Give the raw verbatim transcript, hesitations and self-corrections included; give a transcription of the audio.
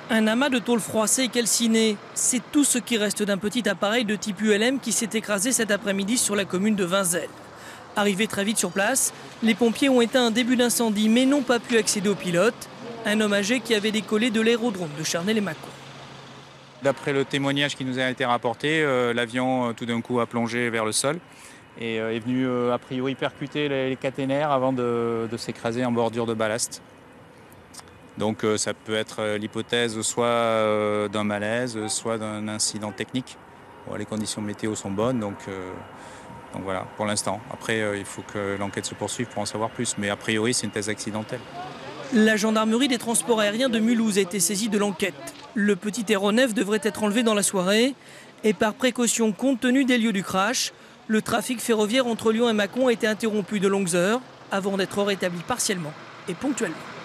Un amas de tôle froissée et calcinée, c'est tout ce qui reste d'un petit appareil de type U L M qui s'est écrasé cet après-midi sur la commune de Vinzelles. Arrivés très vite sur place, les pompiers ont éteint un début d'incendie mais n'ont pas pu accéder au pilote, un homme âgé qui avait décollé de l'aérodrome de Charnay-lez-Mâcon. D'après le témoignage qui nous a été rapporté, euh, l'avion euh, tout d'un coup a plongé vers le sol et euh, est venu euh, a priori percuter les, les caténaires avant de, de s'écraser en bordure de ballast. Donc euh, ça peut être euh, l'hypothèse soit euh, d'un malaise, soit d'un incident technique. Bon, les conditions météo sont bonnes, donc, euh, donc voilà, pour l'instant. Après, euh, il faut que l'enquête se poursuive pour en savoir plus, mais a priori, c'est une thèse accidentelle. La gendarmerie des transports aériens de Mulhouse a été saisie de l'enquête. Le petit aéronef devrait être enlevé dans la soirée. Et par précaution, compte tenu des lieux du crash, le trafic ferroviaire entre Lyon et Mâcon a été interrompu de longues heures avant d'être rétabli partiellement et ponctuellement.